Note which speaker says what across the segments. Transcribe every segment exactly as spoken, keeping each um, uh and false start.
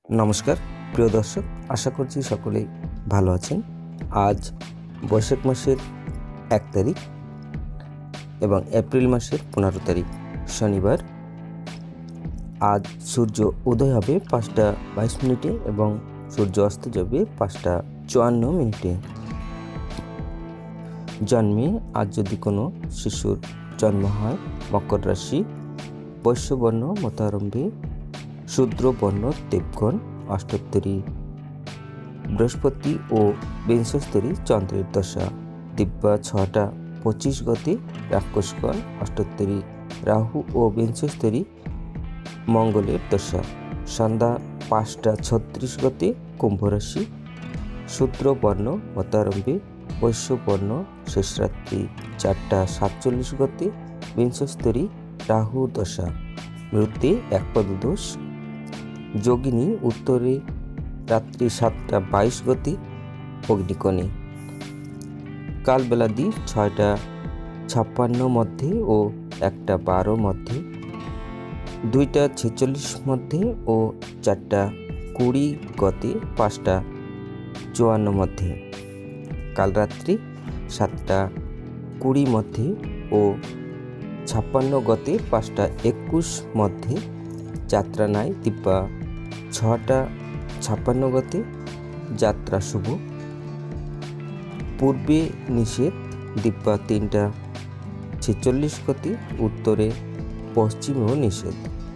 Speaker 1: নমস্কার প্রিয় দর্শক, আশা করছি সকলেই ভালো আছেন। আজ বৈশাখ মাসের এক তারিখ এবং এপ্রিল মাসের পনেরো তারিখ শনিবার। আজ সূর্য উদয় হবে পাঁচটা বাইশ মিনিটে এবং সূর্য অস্ত যাবে পাঁচটা চুয়ান্ন মিনিটে। জন্মে আজ যদি কোনো শিশুর জন্ম হয় মকর রাশি, বৈশ্যবর্ণ মতারম্ভে, শূদ্রবর্ণ দেবগণ, অষ্টোত্তরী বৃহস্পতি ও বিংশস্তরী চন্দ্রের দশা, দিব্যা ছটা পঁচিশ গতে রাক্ষসগণ, অষ্টোত্তরী রাহু ও বিংশস্তরী মঙ্গলের দশা, সন্ধ্যা পাঁচটা ছত্রিশ গতে কুম্ভ রাশি, শূদ্রবর্ণ মতারম্ভে, বৈশ্যবর্ণ শেষ রাত্রি চারটা সাতচল্লিশ গতে বিংশস্তরী রাহু দশা, মৃত্যু এক পদদোষ, যোগিনী উত্তরে রাত্রি সাতটা বাইশ গতি অগ্নিকোণে, কালবেলাদি ছয়টা ছাপ্পান্ন মধ্যে ও একটা বারো মধ্যে, দুইটা ছেচল্লিশ মধ্যে ও চারটা কুড়ি গতে পাঁচটা চুয়ান্ন মধ্যে, কাল রাত্রি সাতটা কুড়ি মধ্যে ও ছাপ্পান্ন গতে পাঁচটা একুশ মধ্যে, যাত্রা নাই দিব্যা ছটা ছাপ্পান্ন গতে, যাত্রা শুভ, পূর্বে নিষেধ দিব্যা তিনটা ছেচল্লিশ গতে, উত্তরে পশ্চিমেও নিষেধ,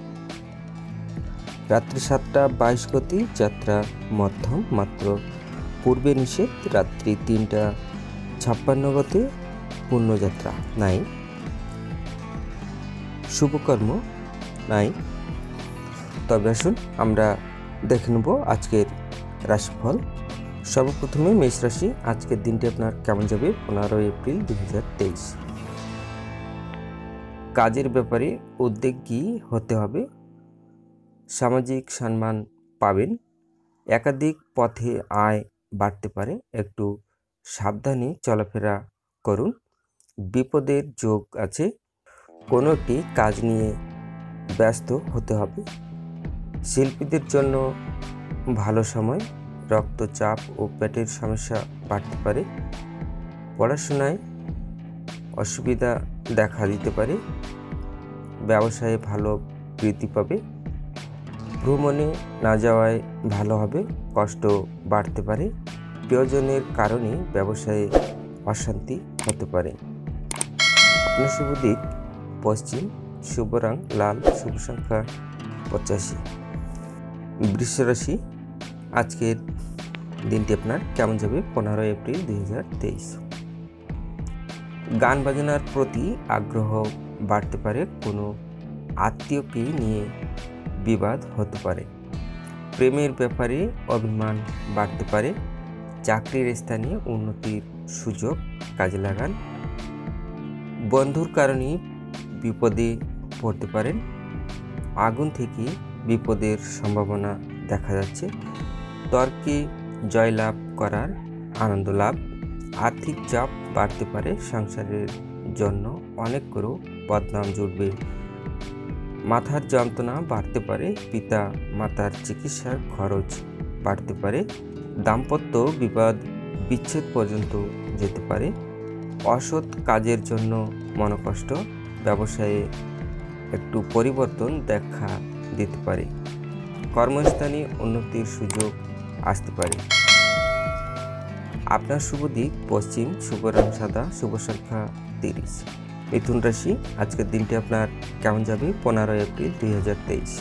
Speaker 1: রাত্রি সাতটা বাইশ গতি যাত্রা মধ্যম মাত্র, পূর্বে নিষেধ রাত্রি তিনটা ছাপ্পান্ন গতে পূর্ণযাত্রা নাই, শুভকর্ম নাই। তবে আসুন আমরা দেখে নেব আজকের রাশিফল। সর্বপ্রথমে মেষ রাশি, আজকের দিনটি আপনার কেমন যাবে পনেরোই এপ্রিল দুই হাজার তেইশ। কাজের ব্যাপারে উদ্যোগী হতে হবে, সামাজিক সম্মান পাবেন, একাধিক পথে আয় বাড়তে পারে, একটু সাবধানে চলাফেরা করুন, বিপদের যোগ আছে, কোনো একটি কাজ নিয়ে ব্যস্ত হতে হবে, শিল্পীদের জন্য ভালো সময়, রক্তচাপ ও পেটের সমস্যা বাড়তে পারে, পড়াশোনায় অসুবিধা দেখা দিতে পারে, ব্যবসায়ে ভালো বৃদ্ধি পাবে, ভ্রমণে না যাওয়ায় ভালো হবে, কষ্ট বাড়তে পারে, প্রিয়জনের কারণে ব্যবসায়ে অশান্তি হতে পারে। আপনার শুভ দিক পশ্চিম, শুভ রং লাল, শুভ সংখ্যা পঁচাশি। বৃষ রাশি, আজকের দিনটি আপনার কেমন যাবে পনেরোই এপ্রিল দুই হাজার তেইশ। গান বাজনার প্রতি আগ্রহ বাড়তে পারে, কোনো আত্মীয়কে নিয়ে বিবাদ হতে পারে, প্রেমের ব্যাপারে অভিমান বাড়তে পারে, চাকরির স্থানে উন্নতির সুযোগ কাজে লাগান, বন্ধুর কারণে বিপদে পড়তে পারেন, আগুন থেকে বিপদের সম্ভাবনা দেখা যাচ্ছে, তর্কে জয়লাভ করার আনন্দ লাভ, আর্থিক চাপ বাড়তে পারে, সংসারের জন্য অনেক করে বদনাম জুড়বে, মাথার যন্ত্রণা বাড়তে পারে, পিতা মাতার চিকিৎসার খরচ বাড়তে পারে, দাম্পত্য বিবাদ বিচ্ছেদ পর্যন্ত যেতে পারে, অসৎ কাজের জন্য মনোকষ্ট, ব্যবসায়ে একটু পরিবর্তন দেখা দিতে পারে, কর্মস্থানে উন্নতির সুযোগ আসতে পারে। আপনার শুভ দিক পশ্চিম, শুভ রং সাদা, শুভ সংখ্যা তিরিশ। মিথুন রাশি, আজকের দিনটি আপনার কেমন যাবে পনেরোই এপ্রিল দুই হাজার তেইশ।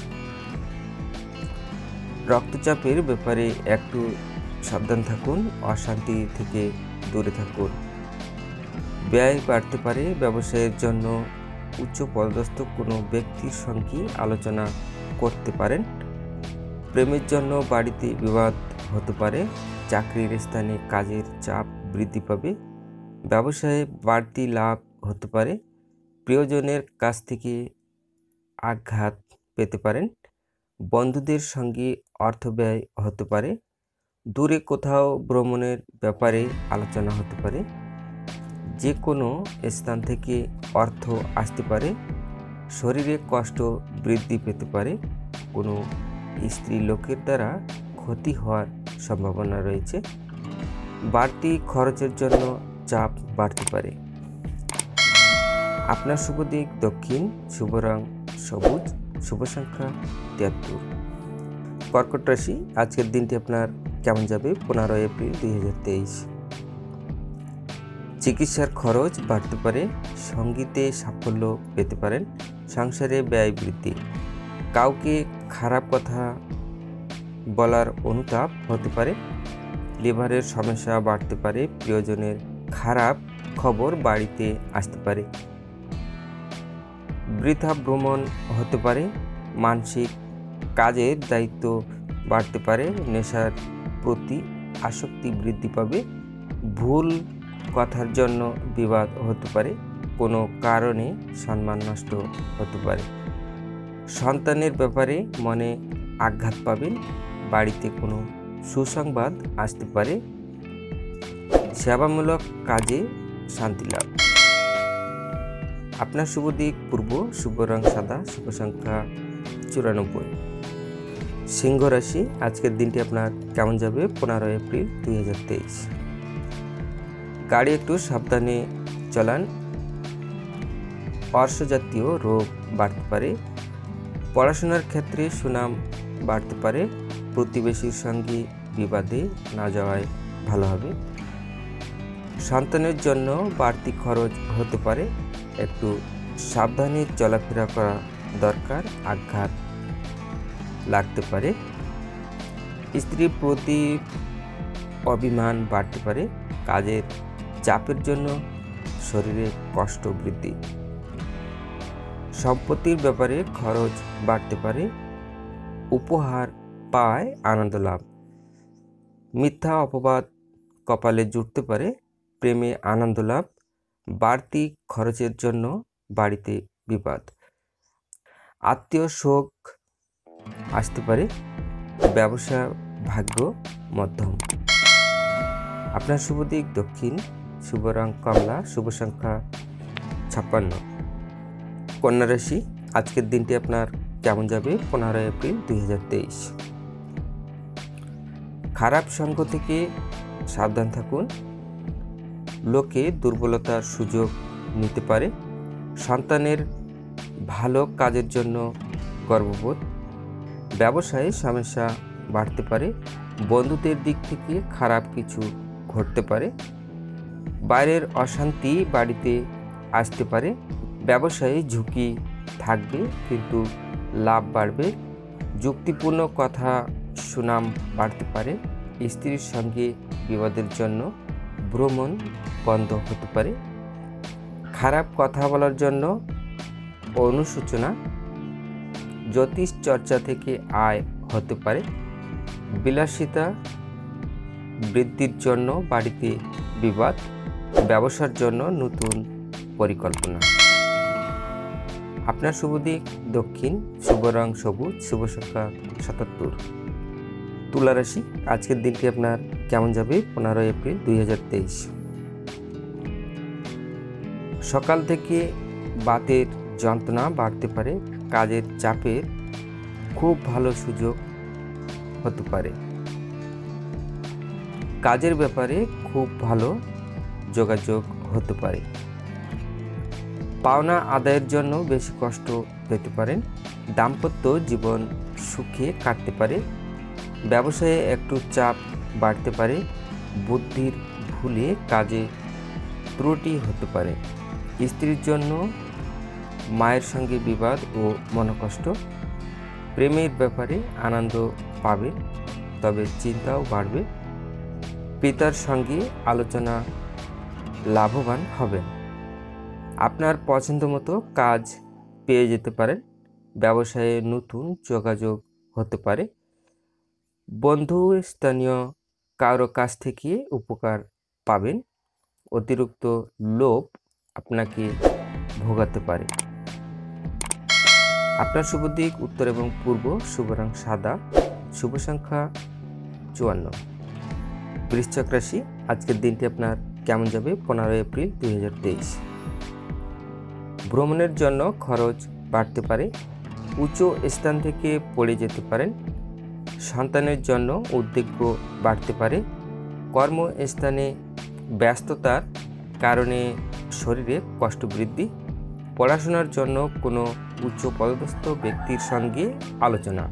Speaker 1: রক্তচাপের ব্যাপারে একটু সাবধান থাকুন, অশান্তি থেকে দূরে থাকুন, ব্যয় বাড়তে পারে, ব্যবসায়ের জন্য উচ্চ পদস্থ কোনো ব্যক্তির সঙ্গে আলোচনা করতে পারেন, প্রেমের জন্য বাড়িতে বিবাদ হতে পারে, চাকরির স্থানে কাজের চাপ বৃদ্ধি পাবে, ব্যবসায়ে বাড়তি লাভ হতে পারে, প্রিয়জনের কাছ থেকে আঘাত পেতে পারেন, বন্ধুদের সঙ্গে অর্থ ব্যয় হতে পারে, দূরে কোথাও ভ্রমণের ব্যাপারে আলোচনা হতে পারে, যে কোনো স্থান থেকে অর্থ আসতে পারে, শরীরে কষ্ট বৃদ্ধি পেতে পারে, কোনো স্ত্রী লোকের দ্বারা ক্ষতি হওয়ার সম্ভাবনা রয়েছে। বাড়তি খরচের জন্য চাপ বাড়তে পারে। আপনার শুভ দিক দক্ষিণ, শুভ রং সবুজ, শুভ সংখ্যা তিয়াত্তর। কর্কট রাশি, আজকের দিনটি আপনার কেমন যাবে? পনেরোই এপ্রিল দুই হাজার তেইশ। চিকিৎসার খরচ বাড়তে পারে, সঙ্গীতে সাফল্য পেতে পারেন, সংসারে ব্যয় বৃদ্ধি, কাউকে খারাপ কথা বলার অনুতাপ হতে পারে, লিভারের সমস্যা বাড়তে পারে, প্রিয়জনের খারাপ খবর বাড়িতে আসতে পারে, বৃথা ভ্রমণ হতে পারে, মানসিক কাজের দায়িত্ব বাড়তে পারে, নেশার প্রতি আসক্তি বৃদ্ধি পাবে, ভুল কথার জন্য বিবাদ হতে পারে, কোনো কারণে সম্মান নষ্ট হতে পারে, সন্তানের ব্যাপারে মনে আঘাত পাবেন, বাড়িতে কোনো সুসংবাদ আসতে পারে, সেবামূলক কাজে শান্তি লাভ। আপনার শুভ দিক পূর্ব, শুভ রং সাদা, শুভ সংখ্যা চুরানব্বই। সিংহ রাশি, আজকের দিনটি আপনার কেমন যাবে? পনেরোই এপ্রিল দুই হাজার তেইশ। গাড়ি একটু সাবধানে চালান, অর্শজাতীয় রোগ বাড়তে পারে, পড়াশোনার ক্ষেত্রে সুনাম বাড়তে পারে, প্রতিবেশীর সঙ্গে বিবাদে না যাওয়াই ভালো হবে, সন্তানের জন্য বাড়তি খরচ হতে পারে, একটু সাবধানে চলাফেরা করা দরকার, আঘাত লাগতে পারে, স্ত্রীর প্রতি অভিমান বাড়তে পারে, কাজের চাপের জন্য শরীরে কষ্ট বৃদ্ধি, সম্পত্তির ব্যাপারে খরচ বাড়তে পারে, উপহার পায় আনন্দ লাভ, মিথ্যা অপবাদ কপালে জুটতে পারে, প্রেমে আনন্দ লাভ, বাড়তি খরচের জন্য বাড়িতে বিবাদ, আত্মীয় শোক আসতে পারে, ব্যবসা ভাগ্য মধ্যম। আপনার শুভ দিক দক্ষিণ, শুভ রং কমলা, শুভ সংখ্যা ছাপ্পান্ন। কন্যা রাশি, আজকের দিনটি আপনার কেমন যাবে? পনেরোই এপ্রিল দুই হাজার তেইশ। খারাপ সঙ্গ থেকে সাবধান থাকুন, লোকে দুর্বলতার সুযোগ নিতে পারে, সন্তানের ভালো কাজের জন্য গর্ববোধ, ব্যবসায়ে সমস্যা বাড়তে পারে, বন্ধুদের দিক থেকে খারাপ কিছু ঘটতে পারে, বাইরের অশান্তি বাড়িতে আসতে পারে, ব্যবসায়ে ঝুঁকি থাকবে কিন্তু লাভ বাড়বে, যুক্তিপূর্ণ কথা সুনাম বাড়তে পারে, স্ত্রীর সঙ্গে বিবাদের জন্য ভ্রমণ বন্ধ হতে পারে, খারাপ কথা বলার জন্য অনুশোচনা, জ্যোতিষ চর্চা থেকে আয় হতে পারে, বিলাসিতা বৃদ্ধির জন্য বাড়িতে বিবাদ, ব্যবসার জন্য নতুন পরিকল্পনা। আপনার শুভ দিক দক্ষিণ, শুভ রং সবুজ, শুভ সংখ্যা সাতাত্তর। তুলা রাশি, আজকের দিনটি আপনার কেমন যাবে? পনেরোই এপ্রিল দুই হাজার তেইশ। সকাল থেকে বাতের যন্ত্রণা বাড়তে পারে, কাজের চাপের খুব ভালো সুযোগ হতে পারে, কাজের ব্যাপারে খুব ভালো যোগাযোগ হতে পারে, পাওনা আদায়ের জন্য বেশি কষ্ট পেতে পারেন, দাম্পত্য জীবন সুখে কাটতে পারে, ব্যবসায়ে একটু চাপ বাড়তে পারে, বুদ্ধির ভুলে কাজে ত্রুটি হতে পারে, স্ত্রীর জন্য মায়ের সঙ্গে বিবাদ ও মনোকষ্ট, প্রেমের ব্যাপারে আনন্দ পাবে তবে চিন্তাও বাড়বে, পিতার সঙ্গে আলোচনা লাভবান হবেন, আপনার পছন্দ মতো কাজ পেয়ে যেতে পারেন, ব্যবসায়ে নতুন যোগাযোগ হতে পারে, বন্ধু স্থানীয় কারো কাছ থেকে উপকার পাবেন, অতিরিক্ত লোভ আপনাকে ভোগাতে পারে। আপনার শুভ দিক উত্তর এবং পূর্ব, শুভ রং সাদা, শুভ সংখ্যা চুয়ান্ন। বৃশ্চিক রাশি, আজকের দিনটি আপনার কেমন যাবে? পনেরোই এপ্রিল দুই হাজার তেইশ। ভ্রমণের জন্য খরচ বাড়তে পারে, উঁচু স্থান থেকে পড়ে যেতে পারেন, সন্তানের জন্য উদ্বেগ বাড়তে পারে। কর্মস্থানে ব্যস্ততার কারণে শরীরে কষ্ট বৃদ্ধি। পড়াশোনার জন্য কোনো উচ্চ পদস্থ ব্যক্তির সঙ্গে আলোচনা।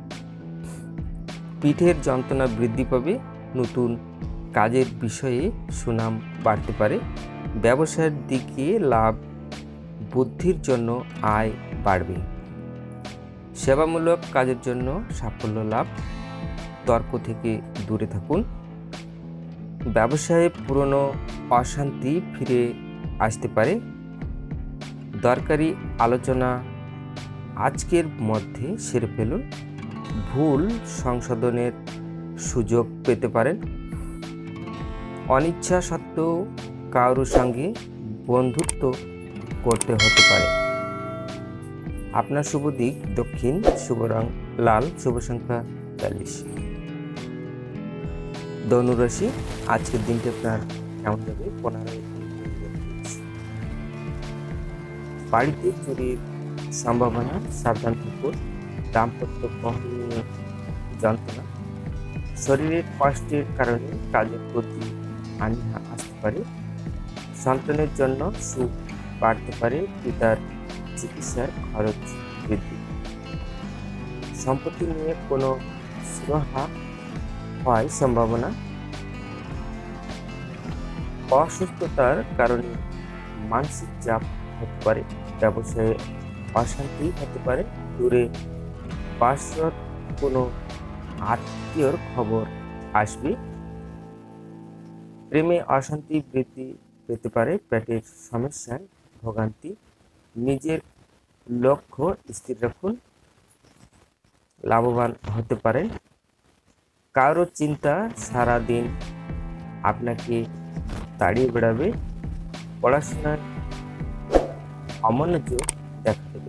Speaker 1: পিঠের যন্ত্রণা বৃদ্ধি পাবে। নতুন কাজের বিষয়ে সুনাম বাড়তে পারে। ব্যবসার দিকে লাভ। বুদ্ধির জন্য আয় বাড়বে। সেবামূলক কাজের জন্য সাফল্য লাভ। তর্ক থেকে দূরে থাকুন। ব্যবসায়ে পুরনো অশান্তি ফিরে আসতে পারে। দরকারি আলোচনা আজকের মধ্যে সেরে ফেলুন। ভুল সংশোধনের সুযোগ পেতে পারেন। অনিচ্ছা সত্ত্বেও কারোর সঙ্গে বন্ধুত্ব করতে হতে পারে। আপনার শুভ দিক দক্ষিণ, শুভ রং লাল, শুভ সংখ্যা চল্লিশ। ধনু রাশি, আজকের দিনটি আপনার কেমন যাবে? পনেরোই বাড়িতে চুরির সম্ভাবনা, সাবধান থাকুন। দাম্পত্য নিয়ে যন্ত্রণা, শরীরের কষ্টের কারণে কাজের প্রতি অনীহা আসতে পারে। সন্তানের জন্য সুখ বাড়তে পারে। পিতার চিকিৎসার খরচ বৃদ্ধি। সম্পত্তি নিয়ে কোনো সুরাহা হয় সম্ভাবনা। অসুস্থতার কারণে মানসিক চাপ হতে পারে। ব্যবসায়ে অশান্তি হতে পারে। দূরে বাসরত কোনো আত্মীয়র খবর আসবে। প্রেমে অশান্তি বৃদ্ধি পেতে পারে। পেটের সমস্যায় ভোগান্তি। নিজের লক্ষ্য স্থির রাখুন। লাভবান হতে পারেন। কারো চিন্তা সারা দিন আপনাকে তাড়িয়ে বেড়াবে। পড়াশোনার অমনোযোগ দেখা দেবে।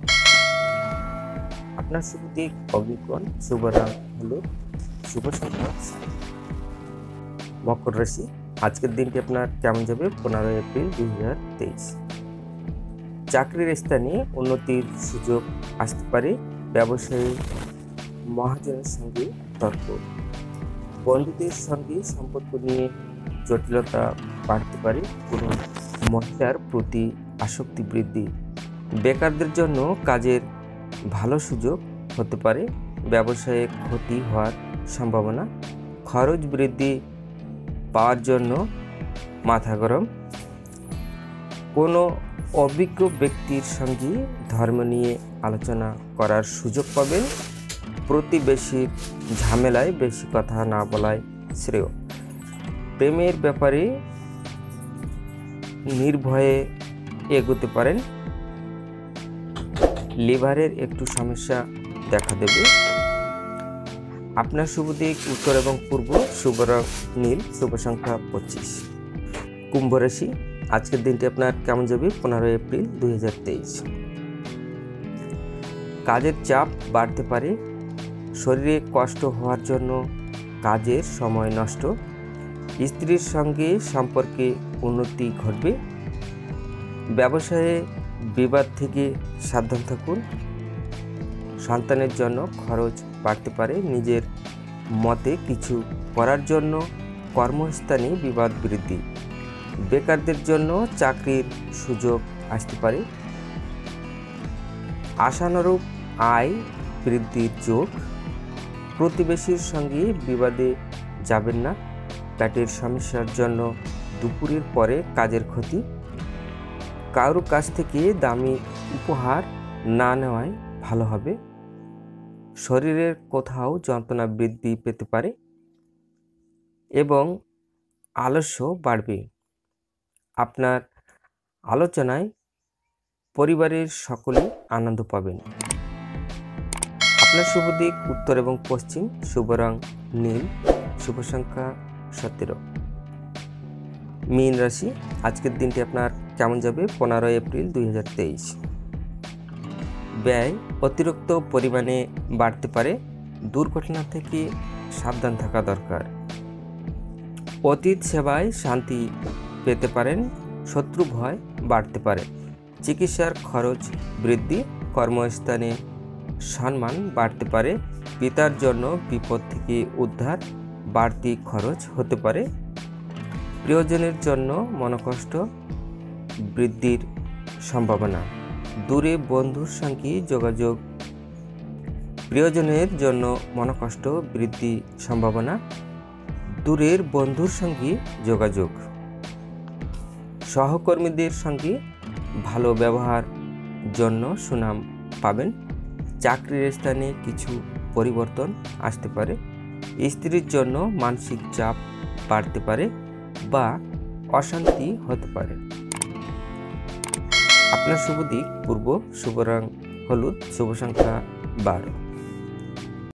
Speaker 1: আপনার শুভ দিক অবিকন, শুভ রং হলুদ, শুভ সংখ্যা। মকর রাশি, আজকের দিনটি আপনার কেমন যাবে? পনেরোই এপ্রিল দুই হাজার তেইশ। চাকরির স্থানে উন্নতির সুযোগ আসতে পারে। ব্যবসায়ী মহাজনের সঙ্গে তর্ক। বন্ধুদের সঙ্গে সম্পর্ক নিয়ে জটিলতা বাড়তে পারে। কোনো মহিলার প্রতি আসক্তি বৃদ্ধি। বেকারদের জন্য কাজের ভালো সুযোগ হতে পারে। ব্যবসায়ে ক্ষতি হওয়ার সম্ভাবনা। খরচ বৃদ্ধি পাওয়ার জন্য মাথা গরম। কোনো অভিজ্ঞ ব্যক্তির সঙ্গে ধর্ম নিয়ে আলোচনা করার সুযোগ পাবেন। প্রতিবেশীর ঝামেলায় বেশি কথা না বলাই শ্রেয়। প্রেমের ব্যাপারে নির্ভয়ে এগোতে পারেন। লিভারের একটু সমস্যা দেখা দেবে। আপনার শুভ দিক উত্তর এবং পূর্ব, শুভ রং নীল, শুভ সংখ্যা পঁচিশ। কুম্ভ রাশি, আজকের দিনটি আপনার কেমন যাবে? পনেরোই এপ্রিল দুই হাজার তেইশ। কাজের চাপ বাড়তে পারে। শরীরে কষ্ট হওয়ার জন্য কাজের সময় নষ্ট। স্ত্রীর সঙ্গে সম্পর্কে উন্নতি ঘটবে। ব্যবসায়ে বিবাদ থেকে সাবধান থাকুন। সন্তানের জন্য খরচ বাড়তে পারে। নিজের মতে কিছু করার জন্য কর্মস্থানে বিবাদ বৃদ্ধি। বেকারদের জন্য চাকরির সুযোগ আসতে পারে। আশানুরূপ আয় বৃদ্ধির যোগ। প্রতিবেশীর সঙ্গে বিবাদে যাবেন না। পেটের সমস্যার জন্য দুপুরের পরে কাজের ক্ষতি। কারো কাছ থেকে দামি উপহার না নেওয়াই ভালো হবে। শরীরের কোথাও যন্ত্রণা বৃদ্ধি পেতে পারে এবং আলস্য বাড়বে। আপনার আলোচনায় পরিবারের সকলেই আনন্দ পাবেন। আপনার শুভ দিক উত্তর এবং পশ্চিম, শুভ রং নীল, শুভ সংখ্যা সতেরো। মীন রাশি, আজকের দিনটি আপনার কেমন যাবে? পনেরোই এপ্রিল দুই হাজার তেইশ। ব্যয় অতিরিক্ত পরিমাণে বাড়তে পারে। দুর্ঘটনা থেকে সাবধান থাকা দরকার। অতীত সেবায় শান্তি পেতে পারেন। শত্রু ভয় বাড়তে পারে। চিকিৎসার খরচ বৃদ্ধি। কর্মস্থানে সম্মান বাড়তে পারে। পিতার জন্য বিপদ থেকে উদ্ধার, বাড়তি খরচ হতে পারে। প্রিয়জনের জন্য মনোকষ্ট, বৃদ্ধির সম্ভাবনা। দূরে বন্ধুর সঙ্গে যোগাযোগ, প্রিয়জনের জন্য মনোকষ্ট, বৃদ্ধি সম্ভাবনা। দূরের বন্ধুর সঙ্গে যোগাযোগ। সহকর্মীদের সঙ্গে ভালো ব্যবহার জন্য সুনাম পাবেন। চাকরির স্থানে কিছু পরিবর্তন আসতে পারে। স্ত্রীর জন্য মানসিক চাপ বাড়তে পারে বা অশান্তি হতে পারে। আপনার শুভ দিক পূর্ব, শুভ রং হলুদ, শুভ সংখ্যা বারো।